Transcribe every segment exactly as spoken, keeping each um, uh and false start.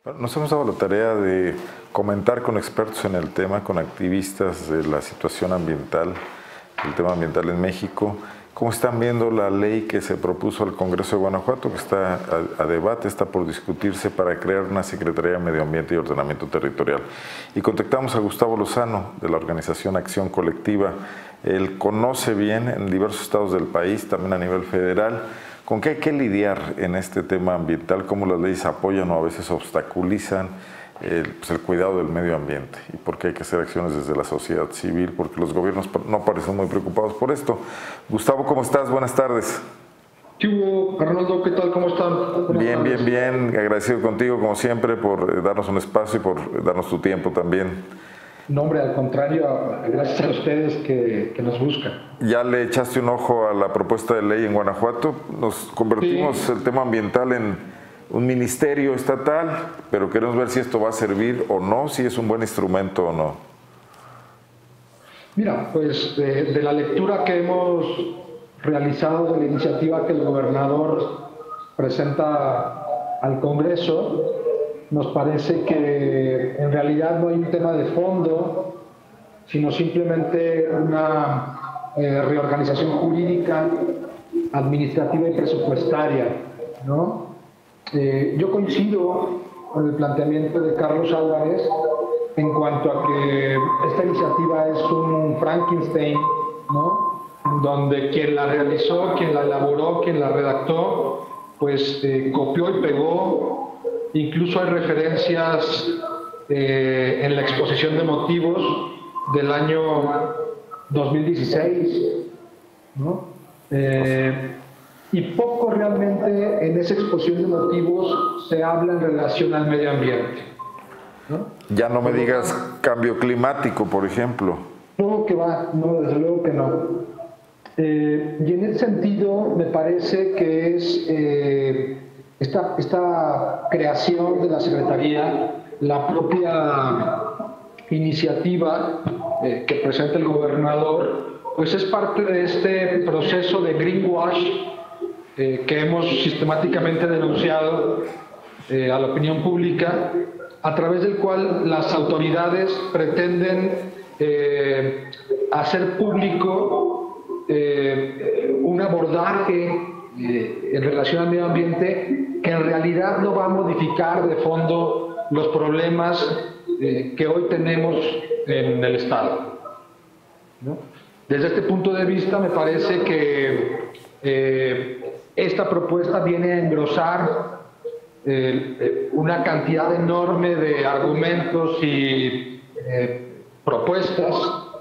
Bueno, nos hemos dado la tarea de comentar con expertos en el tema, con activistas de la situación ambiental, el tema ambiental en México. ¿Cómo están viendo la ley que se propuso al Congreso de Guanajuato, que está a, a debate, está por discutirse para crear una Secretaría de Medio Ambiente y Ordenamiento Territorial? Y contactamos a Gustavo Lozano, de la organización Acción Colectiva. Él conoce bien en diversos estados del país, también a nivel federal, con qué hay que lidiar en este tema ambiental, cómo las leyes apoyan o a veces obstaculizan el, pues el cuidado del medio ambiente y por qué hay que hacer acciones desde la sociedad civil, porque los gobiernos no parecen muy preocupados por esto. Gustavo, ¿cómo estás? Buenas tardes. ¿Qué hubo, Arnoldo? ¿Qué tal? ¿Cómo están? Buenas bien, tardes. bien, bien. Agradecido contigo, como siempre, por darnos un espacio y por darnos tu tiempo también. No, hombre, al contrario, gracias a ustedes que, que nos buscan. ¿Ya le echaste un ojo a la propuesta de ley en Guanajuato? Nos convertimos sí. el tema ambiental en un ministerio estatal, pero queremos ver si esto va a servir o no, si es un buen instrumento o no. Mira, pues de, de la lectura que hemos realizado de la iniciativa que el gobernador presenta al Congreso, nos parece que en realidad no hay un tema de fondo, sino simplemente una eh, reorganización jurídica, administrativa y presupuestaria, ¿no? Eh, yo coincido con el planteamiento de Carlos Álvarez en cuanto a que esta iniciativa es un Frankenstein, ¿no? Donde quien la realizó, quien la elaboró, quien la redactó, pues eh, copió y pegó. Incluso hay referencias eh, en la exposición de motivos del año dos mil dieciséis, ¿no? Eh, y poco realmente en esa exposición de motivos se habla en relación al medio ambiente, ¿no? Ya no me digas cambio climático, por ejemplo. No, que va, no, desde luego que no. Eh, y en ese sentido me parece que es eh, esta, esta creación de la Secretaría, la propia iniciativa eh, que presenta el gobernador, pues es parte de este proceso de greenwash eh, que hemos sistemáticamente denunciado eh, a la opinión pública, a través del cual las autoridades pretenden eh, hacer público eh, un abordaje eh, en relación al medio ambiente que en realidad no va a modificar de fondo los problemas eh, que hoy tenemos en el Estado, ¿no? Desde este punto de vista me parece que eh, esta propuesta viene a engrosar eh, una cantidad enorme de argumentos y eh, propuestas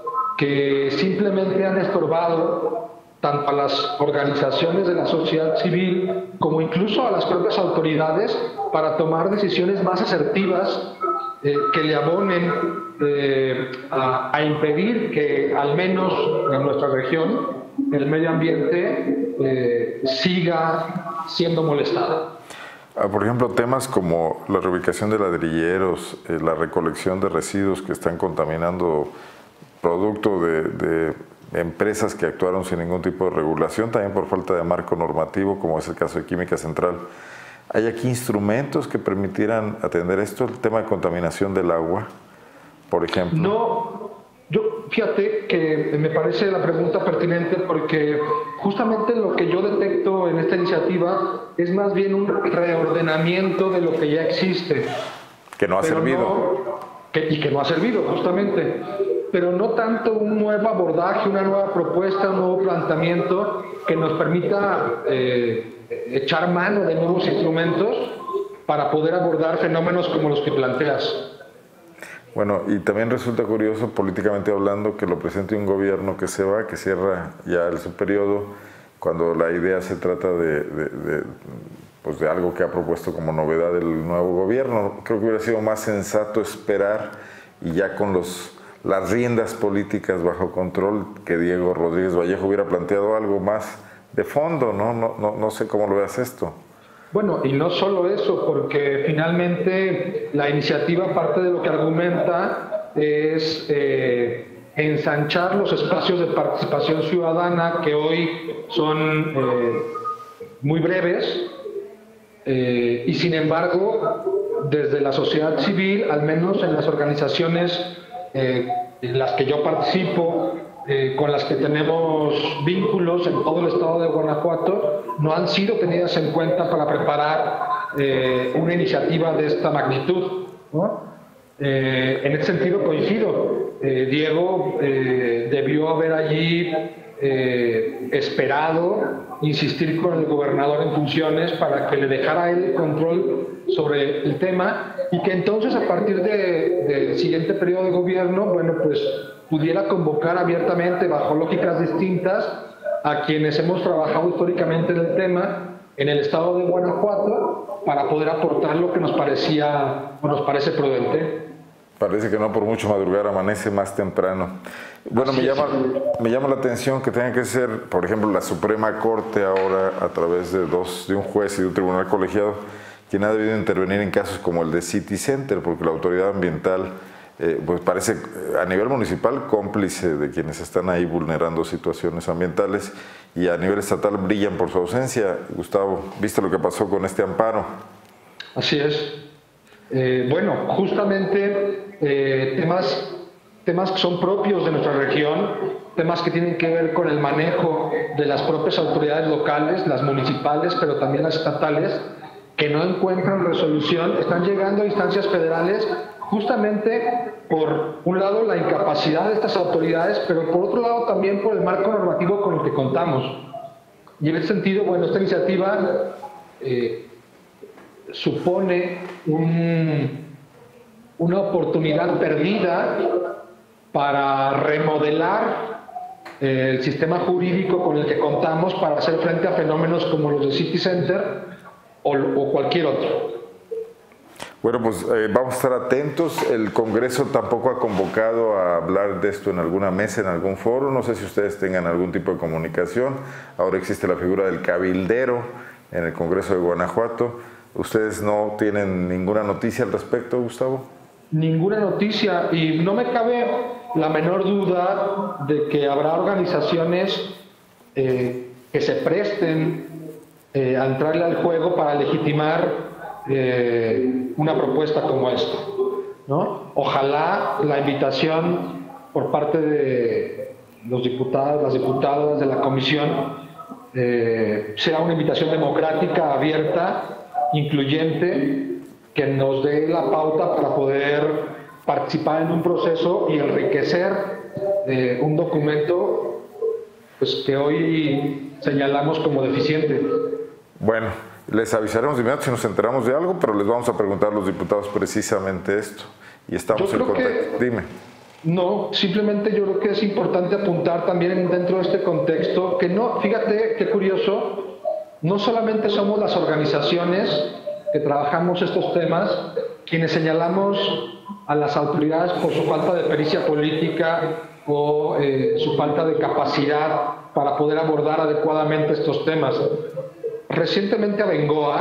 que simplemente han estorbado tanto a las organizaciones de la sociedad civil como incluso a las propias autoridades para tomar decisiones más asertivas eh, que le abonen eh, a, a impedir que al menos en nuestra región el medio ambiente eh, siga siendo molestado. Por ejemplo, temas como la reubicación de ladrilleros, eh, la recolección de residuos que están contaminando producto de, de empresas que actuaron sin ningún tipo de regulación, también por falta de marco normativo, como es el caso de Química Central. ¿Hay aquí instrumentos que permitieran atender esto? El tema de contaminación del agua, por ejemplo. No, yo fíjate que me parece la pregunta pertinente porque justamente lo que yo detecto en esta iniciativa es más bien un reordenamiento de lo que ya existe. Que no ha servido. No, que, y que no ha servido, justamente. Pero no tanto un nuevo abordaje, una nueva propuesta, un nuevo planteamiento que nos permita eh, echar mano de nuevos instrumentos para poder abordar fenómenos como los que planteas. Bueno, y también resulta curioso, políticamente hablando, que lo presente un gobierno que se va, que cierra ya su periodo, cuando la idea se trata de, de, de, pues de algo que ha propuesto como novedad el nuevo gobierno. Creo que hubiera sido más sensato esperar y ya con los... las riendas políticas bajo control, que Diego Rodríguez Vallejo hubiera planteado algo más de fondo, ¿no? No, no, no sé cómo lo veas esto. Bueno, y no solo eso, porque finalmente la iniciativa, parte de lo que argumenta es eh, ensanchar los espacios de participación ciudadana que hoy son eh, muy breves eh, y sin embargo desde la sociedad civil, al menos en las organizaciones eh, en las que yo participo, eh, con las que tenemos vínculos en todo el estado de Guanajuato, no han sido tenidas en cuenta para preparar eh, una iniciativa de esta magnitud, ¿no? Eh, en ese sentido coincido. Eh, Diego eh, debió haber allí eh, esperado insistir con el gobernador en funciones para que le dejara él el control sobre el tema y que entonces a partir de, del siguiente periodo de gobierno, bueno, pues pudiera convocar abiertamente bajo lógicas distintas a quienes hemos trabajado históricamente en el tema en el estado de Guanajuato para poder aportar lo que nos parecía o nos parece prudente. Parece que no por mucho madrugar amanece más temprano. Bueno, me llama, me llama la atención que tenga que ser, por ejemplo, la Suprema Corte ahora, a través de, dos, de un juez y de un tribunal colegiado, quien ha debido intervenir en casos como el de City Center, porque la autoridad ambiental eh, pues parece a nivel municipal cómplice de quienes están ahí vulnerando situaciones ambientales y a nivel estatal brillan por su ausencia. Gustavo, ¿viste lo que pasó con este amparo? Así es. Eh, bueno, justamente eh, temas, temas que son propios de nuestra región, temas que tienen que ver con el manejo de las propias autoridades locales, las municipales, pero también las estatales, que no encuentran resolución, están llegando a instancias federales justamente por un lado la incapacidad de estas autoridades, pero por otro lado también por el marco normativo con el que contamos. Y en ese sentido, bueno, esta iniciativa eh, supone un, una oportunidad perdida para remodelar eh, el sistema jurídico con el que contamos para hacer frente a fenómenos como los de City Center o, o cualquier otro. Bueno, pues eh, vamos a estar atentos. El Congreso tampoco ha convocado a hablar de esto en alguna mesa, en algún foro. No sé si ustedes tengan algún tipo de comunicación. Ahora existe la figura del cabildero en el Congreso de Guanajuato. ¿Ustedes no tienen ninguna noticia al respecto, Gustavo? Ninguna noticia, y no me cabe la menor duda de que habrá organizaciones eh, que se presten eh, a entrarle al juego para legitimar eh, una propuesta como esta, ¿no? Ojalá la invitación por parte de los diputados, las diputadas de la comisión eh, sea una invitación democrática, abierta, incluyente, que nos dé la pauta para poder participar en un proceso y enriquecer eh, un documento pues, que hoy señalamos como deficiente. Bueno, les avisaremos de inmediato si nos enteramos de algo, pero les vamos a preguntar a los diputados precisamente esto. Y estamos en contacto. Dime. No, simplemente yo creo que es importante apuntar también dentro de este contexto que no, fíjate qué curioso, no solamente somos las organizaciones que trabajamos estos temas quienes señalamos a las autoridades por su falta de pericia política o eh, su falta de capacidad para poder abordar adecuadamente estos temas. Recientemente Abengoa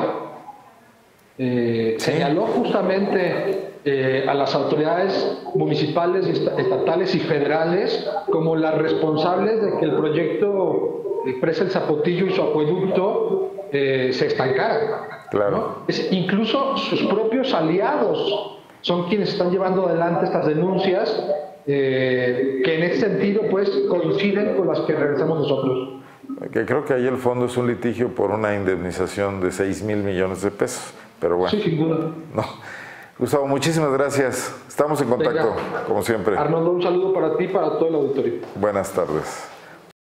eh, señaló justamente eh, a las autoridades municipales, estatales y federales como las responsables de que el proyecto Presa El Zapotillo y su acueducto eh, se estancara. Claro. ¿No? Es, incluso sus propios aliados son quienes están llevando adelante estas denuncias eh, que en ese sentido pues coinciden con las que realizamos nosotros. Que creo que ahí el fondo es un litigio por una indemnización de seis mil millones de pesos, pero bueno. Sí, sin duda. No. Gustavo, muchísimas gracias. Estamos en contacto, venga, como siempre. Arnoldo, un saludo para ti y para todo el auditorio. Buenas tardes.